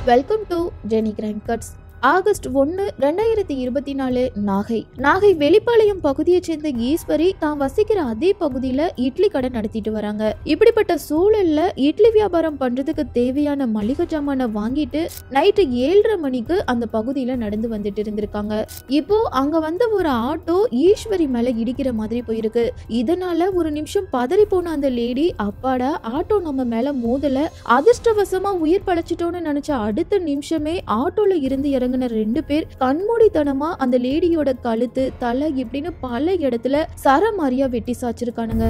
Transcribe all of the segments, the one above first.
Welcome to Jeni crime cuts. August 1, 2024 Nagai Velippalayam பகுதியை சேர்ந்த ஈஸ்வரி தான் வசிக்கிற அதே பகுதியில இட்லி கடை நடத்திட்டு வராங்க. இப்படிப்பட்ட சூழல்ல இட்லி வியாபாரம் பண்றதுக்கு தேவையான மளிகை ஜாமான வாங்கிட்டு நைட்டு 7:30 மணிக்கு அந்த பகுதியில நடந்து வந்துட்டு இருந்திருக்காங்க. இப்போ அங்க வந்த ஒரு ஆட்டோ ஈஸ்வரி மேல இடிக்கிற மாதிரி போயிருக்கு. இதனால ஒரு நிமிஷம் பதறி போன அந்த லேடி, அப்பாடா ஆட்டோ நம்ம மேல மோதல, அதிர்ஷ்டவசமா உயிர் பழச்சிட்டோன்னு நினைச்ச அடுத்த நிமிஷமே ஆட்டோல இருந்து இறங்கின 2 பேர் கண்மூடித்தனமா அந்த லேடியோட கழுத்து, தலை இப்படின்னு பல இடத்துல சரமாரியா வெட்டி சாச்சிருக்கானுங்க.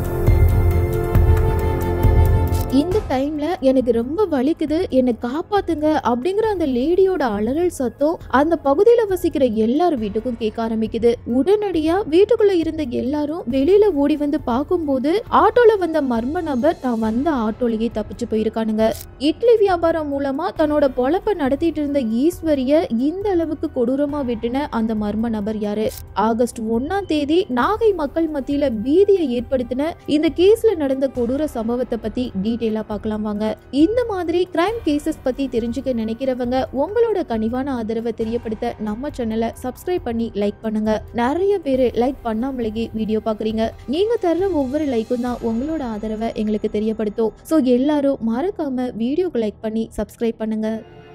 இந்த டைம்ல எனக்கு ரொம்ப வலிக்குது, என்னை காப்பாத்துங்க அப்படிங்கிற அந்த லேடியோட அலறல் சத்தம் அந்த பகுதியில வசிக்கிற எல்லார் வீட்டுக்கும் கேட்க ஆரம்பிக்குது. உடனடியா வீட்டுக்குள்ள இருந்த எல்லாரும் வெளியில ஓடி வந்து பார்க்கும்போது ஆட்டோல வந்த மர்ம நபர் தான் வந்த ஆட்டோலயே தப்பிச்சு போயிருக்கானுங்க. இட்லி வியாபாரம் மூலமா தன்னோட பொழப்ப நடத்திட்டு இருந்த ஈஸ்வரிய இந்த அளவுக்கு கொடூரமா வெட்டின அந்த மர்ம நபர் யாரு? ஆகஸ்ட் 1ஆம் தேதி நாகை மக்கள் மத்தியில பீதியை ஏற்படுத்தின இந்த கேஸ்ல நடந்த கொடூர சம்பவத்தை பத்தி டீடைலா பார்க்கலாம் வாங்க. இந்த மாதிரி கிரைம் கேசஸ் பத்தி தெரிஞ்சுக்க நினைக்கிறவங்க உங்களோட கனிவான ஆதரவை தெரியப்படுத்த நம்ம சேனலை சப்ஸ்கிரைப் பண்ணி லைக் பண்ணுங்க. நிறைய பேரு லைக் பண்ணாமலேயே வீடியோ பாக்குறீங்க. நீங்க தர்ற ஒவ்வொரு லைக்கும் தான் உங்களோட ஆதரவை எங்களுக்கு தெரியப்படுத்தும். சோ எல்லாரும் மறக்காம வீடியோக்கு லைக் பண்ணி சப்ஸ்கிரைப் பண்ணுங்க.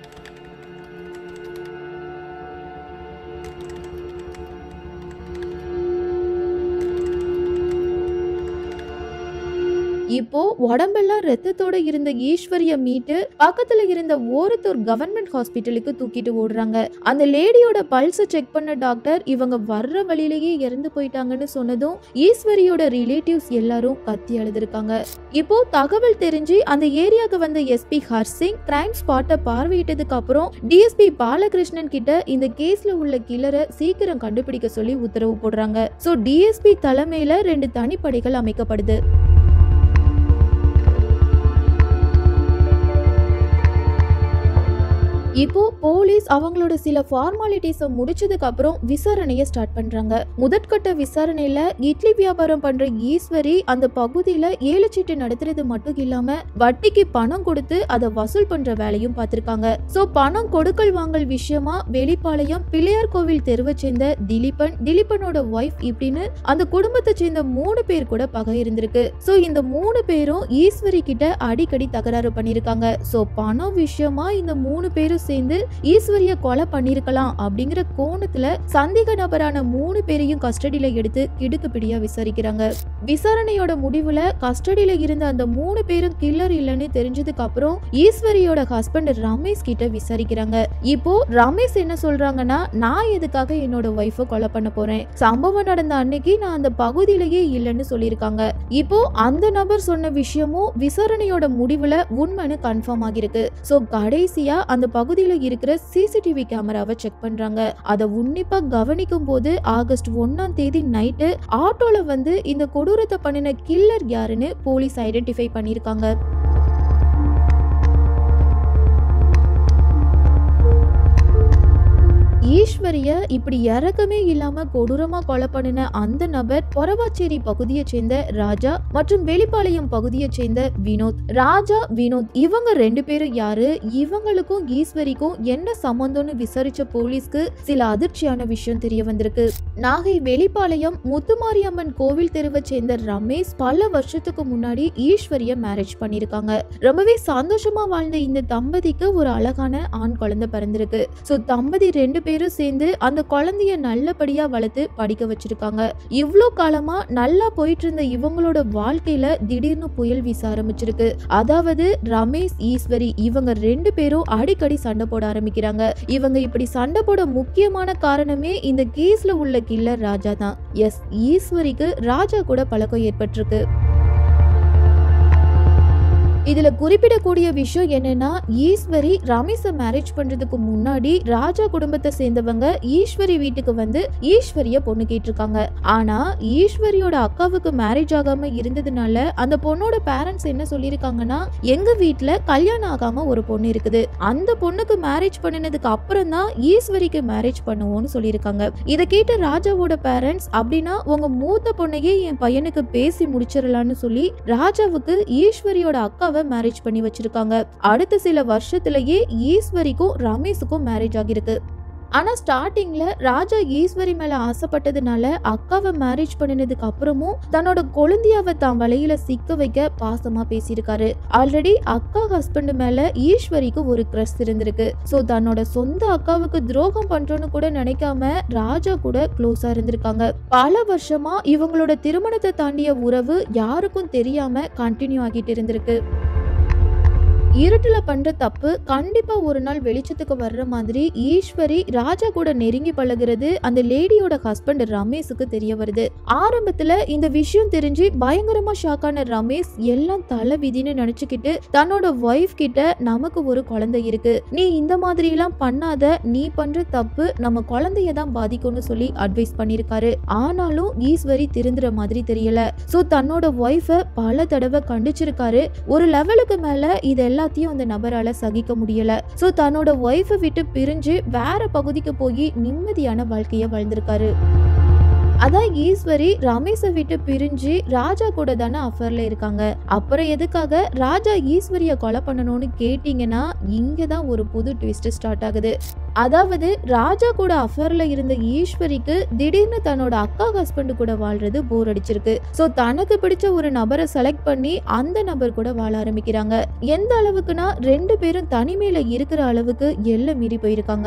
இப்போ உடம்பெல்லாம் ரத்தத்தோட இருந்த ஈஸ்வரிய மீட்டு பக்கத்துல இருந்த ஓரத்தூர் கவர்மெண்ட் ஹாஸ்பிட்டலுக்கு தூக்கிட்டு ஓடுறாங்க. அந்த லேடியோட பல்ஸை செக் பண்ண டாக்டர் இவங்க வர்ற வழியிலேயே இறந்து போயிட்டாங்கன்னு சொன்னதும் ஈஸ்வரியோட ரிலேட்டிவ்ஸ் எல்லாரும் கத்தி அழுதுருக்காங்க. இப்போ தகவல் தெரிஞ்சு அந்த ஏரியாவுக்கு வந்த எஸ்பி ஹர்சிங் கிரைம் ஸ்பாட்டை பார்வையிட்டதுக்கு அப்புறம் டிஎஸ்பி பாலகிருஷ்ணன் கிட்ட இந்த கேஸ்ல உள்ள கில்லரை சீக்கிரம் கண்டுபிடிக்க சொல்லி உத்தரவு போடுறாங்க. சோ டிஎஸ்பி தலைமையில 2 தனிப்படைகள் அமைக்கப்படுது. இப்போ போலீஸ் அவங்களோட சில ஃபார்மாலிட்டிஸை முடிச்சதுக்கு அப்புறம் விசாரணையை ஸ்டார்ட் பண்றாங்க. முதற்கட்ட விசாரணையில இட்லி வியாபாரம் பண்ற ஈஸ்வரி அந்த பகுதியில ஏலச்சீட்டு நடத்துறது மட்டும் இல்லாம வட்டிக்கு பணம் கொடுத்து அதை வசூல் பண்ற வேலையும் பார்த்திருக்காங்க. சோ பணம் கொடுக்கல் வாங்கல் விஷயமா வெளிப்பாளையம் பிள்ளையார் கோவில் தெருவை சேர்ந்த திலீபனோட ஒய்ஃப் இப்படின்னு அந்த குடும்பத்தை சேர்ந்த 3 பேர் கூட பகை இருந்திருக்கு. சோ இந்த 3 பேரும் ஈஸ்வரி கிட்ட அடிக்கடி தகராறு பண்ணிருக்காங்க. சோ பணம் விஷயமா இந்த 3 பேரும் சேர்ந்து ஈஸ்வரிய கொலை பண்ணிருக்கலாம் அப்படிங்கிற கோணத்துல சந்தேக நபரான 3 பேரையும் கஸ்டடியில எடுத்து கிடுக்குப்பிடியா விசாரிக்கிறாங்க. விசாரணையோட முடிவுல கஸ்டடியில இருந்த அந்த 3 பேரும் கில்லர் இல்லைன்னு தெரிஞ்சதுக்கு அப்புறம் ஈஸ்வரியோட ஹஸ்பண்ட் ரமேஷ் கிட்ட விசாரிக்கிறாங்க. இப்போ ரமேஷ் என்ன சொல்றாங்கன்னா, நான் எதுக்காக என்னோட ஒய்ஃபை கொலை பண்ண போறேன், சம்பவம் நடந்த அன்னைக்கு நான் அந்த பகுதியிலேயே இல்லைன்னு சொல்லியிருக்காங்க. இப்போ அந்த நபர் சொன்ன விஷயமும் விசாரணையோட முடிவுல உண்மைன்னு கன்ஃபார்ம் ஆகிருக்கு. சோ கடைசியா அந்த பகுதியில இருக்கிற சிசிடிவி கேமராவை செக் பண்றாங்க. அதை உன்னிப்பா கவனிக்கும் போது ஆகஸ்ட் 1ஆம் தேதி நைட்டு ஆட்டோல வந்து இந்த கொடூரத்தை பண்ணின கில்லர் யாருன்னு போலீஸ் ஐடென்டிஃபை பண்ணிருக்காங்க. ஈஸ்வரிய இப்படி இறக்கமே இல்லாம கொடூரமா கொலை பண்ணின அந்த நபர் பொறவாச்சேரி பகுதியை சேர்ந்த ராஜா மற்றும் வெளிப்பாளையம் பகுதியை சேர்ந்த வினோத். ராஜா, வினோத் இவங்க 2 பேரும் யாரு, இவங்களுக்கும் ஈஸ்வரிக்கும் என்ன சம்பந்தம்னு விசாரிச்ச போலீஸ்க்கு சில அதிர்ச்சியான விஷயம் தெரிய வந்திருக்கு. நாகை வெளிப்பாளையம் முத்துமாரியம்மன் கோவில் தெருவை சேர்ந்த ரமேஷ் பல வருஷத்துக்கு முன்னாடி ஈஸ்வரிய மேரேஜ் பண்ணிருக்காங்க. ரொம்பவே சந்தோஷமா வாழ்ந்த இந்த தம்பதிக்கு ஒரு அழகான ஆண் குழந்தை பிறந்திருக்கு. சோ தம்பதி 2 பேரும் சேர்ந்து அந்த குழந்தைய நல்லபடியா வளர்த்து படிக்க வச்சிருக்காங்க. இவ்ளோ காலமா நல்லா போயிட்டு இருந்த இவங்களோட வாழ்க்கையில திடீர்னு புயல் வீச ஆரம்பிச்சிருக்கு. அதாவது ரமேஷ், ஈஸ்வரி இவங்க 2 பேரும் அடிக்கடி சண்டை போட ஆரம்பிக்கிறாங்க. இவங்க இப்படி சண்டை போட முக்கியமான காரணமே இந்த கேஸ்ல உள்ள கில்லர் ராஜா தான். எஸ், ஈஸ்வரிக்கு ராஜா கூட பழக்கம் ஏற்பட்டிருக்கு. இதுல குறிப்பிடக்கூடிய விஷயம் என்னன்னா, ஈஸ்வரி ரமேஷை மேரேஜ் பண்றதுக்கு முன்னாடி ராஜா குடும்பத்தை சேர்ந்தவங்க ஈஸ்வரி வீட்டுக்கு வந்து ஈஸ்வரிய பொண்ணு கேட்டிருக்காங்க. ஆனா ஈஸ்வரியோட அக்காவுக்கு மேரேஜ் ஆகாம இருந்ததுனால அந்த பொண்ணோட பேரண்ட்ஸ் என்ன சொல்லிருக்காங்கன்னா, எங்க வீட்டுல கல்யாணம் ஆகாம ஒரு பொண்ணு இருக்குது, அந்த பொண்ணுக்கு மேரேஜ் பண்ணினதுக்கு அப்புறம் தான் ஈஸ்வரிக்கு மேரேஜ் பண்ணுவோம்னு சொல்லியிருக்காங்க. இதை கேட்ட ராஜாவோட பேரண்ட்ஸ், அப்படின்னா உங்க மூத்த பொண்ணையே என் பையனுக்கு பேசி முடிச்சிடலான்னு சொல்லி ராஜாவுக்கு ஈஸ்வரியோட அக்கா ராஜாவை மேரேஜ் பண்ணி வச்சிருக்காங்க. அடுத்த சில வருஷத்திலேயே ஈஸ்வரிக்கும் ரமேஷுக்கும் மேரேஜ் ஆகிருக்கு. ஆனா ஸ்டார்டிங்ல ராஜா ஈஸ்வரி மேல ஆசைப்பட்டதுனால அக்காவை மேரேஜ் பண்ணினதுக்கு அப்புறமும் தன்னோட கொழுந்தியாவை தான் வலையில சிக்க வைக்க பாசமா பேசியிருக்காரு. ஆல்ரெடி அக்கா ஹஸ்பண்ட் மேல ஈஸ்வரிக்கு ஒரு கிரஷ் இருந்திருக்கு. சோ தன்னோட சொந்த அக்காவுக்கு துரோகம் பண்றோன்னு கூட நினைக்காம ராஜா கூட க்ளோஸா இருந்திருக்காங்க. பல வருஷமா இவங்களோட திருமணத்தை தாண்டிய உறவு யாருக்கும் தெரியாம கண்டினியூ ஆகிட்டு இருந்திருக்கு. இருட்டுல பண்ற தப்பு கண்டிப்பா ஒரு நாள் வெளிச்சத்துக்கு வர்ற மாதிரி ஈஸ்வரி ராஜா கூட நெருங்கி பழகிறது அந்த லேடியோட ஹஸ்பண்ட் ரமேஷுக்கு தெரிய வருது. ஆரம்பத்துல இந்த விஷயம் தெரிஞ்சு பயங்கரமா ஷாக்கான ரமேஷ் எல்லாம் தலை விதின்னு நினைச்சுக்கிட்டு தன்னோட ஒய்ஃப் கிட்ட நமக்கு ஒரு குழந்தை இருக்கு, நீ இந்த மாதிரி எல்லாம் பண்ணாத, நீ பண்ற தப்பு நம்ம குழந்தைய தான் பாதிக்கும்னு சொல்லி அட்வைஸ் பண்ணிருக்காரு. ஆனாலும் ஈஸ்வரி திருந்துற மாதிரி தெரியல. சோ தன்னோட ஒய்ஃபை பல தடவை கண்டிச்சிருக்காரு. ஒரு லெவலுக்கு மேல இதெல்லாம் அந்த நபரால சகிக்க முடியல. சோ தன்னோட ஒய்ஃபை விட்டு பிரிஞ்சு வேற பகுதிக்கு போய் நிம்மதியான வாழ்க்கைய வாழ்ந்திருக்காரு. அதான் ஈஸ்வரி ரமேஷை விட்டு பிரிஞ்சு ராஜா கூட தானே அஃபேர்ல இருக்காங்க. அப்புறம் எதுக்காக ராஜா ஈஸ்வரிய கொலை பண்ணணும்னு கேட்டீங்கன்னா இங்கதான் ஒரு புது ட்விஸ்ட் ஸ்டார்ட் ஆகுது. அதாவது ராஜா கூட அஃபேர்ல இருந்த ஈஸ்வரிக்கு திடீர்னு தன்னோட அக்கா ஹஸ்பண்ட் கூட வாழ்றது போர் அடிச்சிருக்கு. சோ தனக்கு பிடிச்ச ஒரு நபரை செலக்ட் பண்ணி அந்த நபர் கூட வாழ ஆரம்பிக்கிறாங்க. எந்த அளவுக்குன்னா 2 பேரும் தனிமையில இருக்கிற அளவுக்கு எல்லை மீறி போயிருக்காங்க.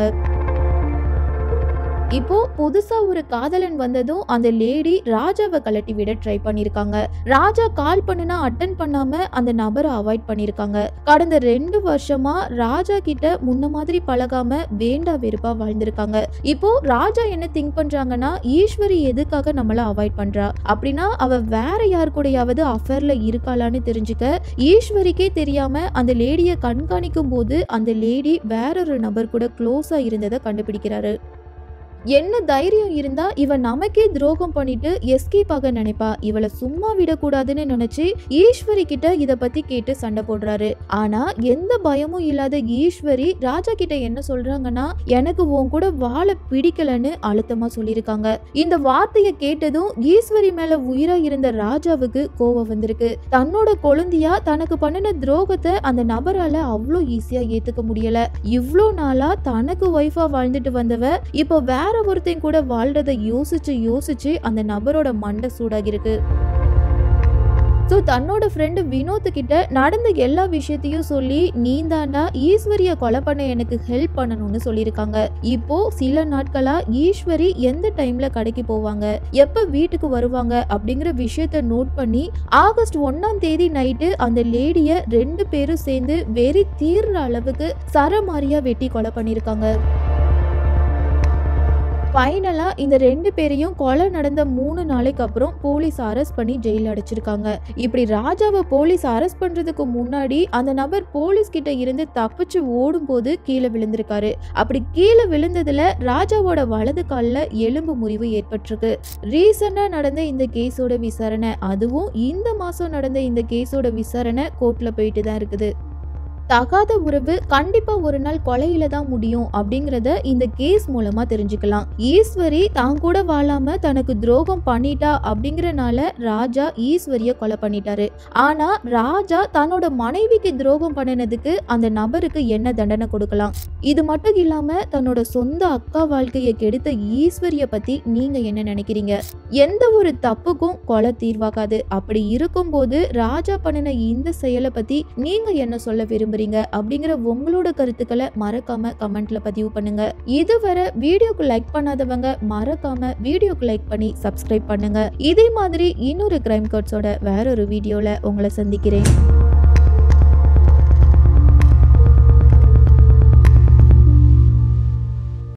இப்போ புதுசா ஒரு காதலன் வந்ததும் அந்த லேடி ராஜாவை கலட்டி விட ட்ரை பண்ணிருக்காங்க. ராஜா கால் பண்ணுனா அட்டன் பண்ணாம அந்த நபரை அவாய்ட் பண்ணிருக்காங்க. கடந்த 2 வருஷமா ராஜா கிட்ட முன்ன மாதிரி பழகாம வேண்டா வெறுப்பா வாழ்ந்திருக்காங்க. இப்போ ராஜா என்ன திங்க் பண்றாங்கன்னா ஈஸ்வரி எதுக்காக நம்மள அவாய்ட் பண்றா, அப்படின்னா அவ வேற யார் கூடயாவது அஃபேர்ல இருக்காளான்னு தெரிஞ்சுக்க ஈஸ்வரிக்கே தெரியாம அந்த லேடிய கண்காணிக்கும் போது அந்த லேடி வேறொரு நபர் கூட க்ளோஸா இருந்ததை கண்டுபிடிக்கிறாரு. என்ன தைரியம் இருந்தா இவ நமக்கே துரோகம் பண்ணிட்டு எஸ்கேப் ஆக நினைப்பா, இவளை சும்மா விடக்கூடாதுன்னு நினைச்சு ஈஸ்வரி கிட்ட இத பத்தி கேட்டு சண்டை போடுறாரு. ஆனா எந்த பயமும் இல்லாத ஈஸ்வரி ராஜா கிட்ட என்ன சொல்றாங்கன்னா, எனக்கு உன் கூட வாழ பிடிக்கலன்னு அழுத்தமா சொல்லியிருக்காங்க. இந்த வார்த்தையை கேட்டதும் ஈஸ்வரி மேல உயிரா இருந்த ராஜாவுக்கு கோவம் வந்திருக்கு. தன்னோட கொழுந்தியா தனக்கு பண்ணின துரோகத்தை அந்த நபரால அவ்வளோ ஈஸியா ஏத்துக்க முடியல. இவ்வளோ நாளா தனக்கு ஒய்ஃபா வாழ்ந்துட்டு வந்தவ இப்போ வேற ஒருத்தையும் கூட வாழ்றதை யோசிச்சு அந்த நபரோட மண்டை சூடாகிருக்கு. சோ தன்னோட ஃப்ரெண்டு வினோத் கிட்ட நடந்த எல்லா விஷயத்தையும் சொல்லி நீ தாண்டா ஈஸ்வரிய கொலை பண்ண எனக்கு ஹெல்ப் பண்ணணும்னு சொல்லியிருக்காங்க. இப்போ சில நாட்களா ஈஸ்வரி எந்த டைம்ல கடைக்கு போவாங்க, எப்ப வீட்டுக்கு வருவாங்க அப்படிங்கிற விஷயத்த நோட் பண்ணி ஆகஸ்ட் 1ஆம் தேதி நைட்டு அந்த லேடிய 2 பேரும் சேர்ந்து வெறி தீர்ற அளவுக்கு சரமாரியா வெட்டி கொலை பண்ணிருக்காங்க. ஃபைனலா இந்த 2 பேரையும் கொலை நடந்த 3 நாளைக்கு அப்புறம் போலீஸ் அரெஸ்ட் பண்ணி ஜெயில அடைச்சிருக்காங்க. இப்படி ராஜாவை போலீஸ் அரெஸ்ட் பண்றதுக்கு முன்னாடி அந்த நபர் போலீஸ் கிட்ட இருந்து தப்பிச்சு ஓடும் போது கீழே விழுந்திருக்காரு. அப்படி கீழே விழுந்ததுல ராஜாவோட வலது கால்ல எலும்பு முறிவு ஏற்பட்டிருக்கு. ரீசெண்டா நடந்த இந்த கேஸோட விசாரணை, அதுவும் இந்த மாசம் நடந்த இந்த கேஸோட விசாரணை கோர்ட்ல போயிட்டு தான் இருக்குது. தகாத உறவு கண்டிப்பா ஒரு நாள் கொலையில தான் முடியும் அப்படிங்கறத இந்த கேஸ் மூலமா தெரிஞ்சுக்கலாம். ஈஸ்வரி தான் கூட வாழாம தனக்கு துரோகம் பண்ணிட்டா அப்படிங்கறனால ராஜா ஈஸ்வரிய கொலை பண்ணிட்டாரு. ஆனா ராஜா தன்னோட மனைவிக்கு துரோகம் பண்ணினதுக்கு அந்த நபருக்கு என்ன தண்டனை கொடுக்கலாம்? இது மட்டும் இல்லாம தன்னோட சொந்த அக்கா வாழ்க்கையை கெடுத்த ஈஸ்வரிய பத்தி நீங்க என்ன நினைக்கிறீங்க? எந்த ஒரு தப்புக்கும் கொலை தீர்வாகாது. அப்படி இருக்கும்போது ராஜா பண்ணின இந்த செயலை பத்தி நீங்க என்ன சொல்ல விரும்புறீங்க அப்படிங்கிற உங்களோட கருத்துக்களை மறக்காம கமெண்ட்ல பதிவு பண்ணுங்க. இதுவரை வீடியோக்கு லைக் பண்ணாதவங்க மறக்காம வீடியோக்கு லைக் பண்ணி சப்ஸ்கிரைப் பண்ணுங்க. இதே மாதிரி இன்னொரு கிரைம் கோட்ஸோட வேறொரு வீடியோல உங்களை சந்திக்கிறேன்.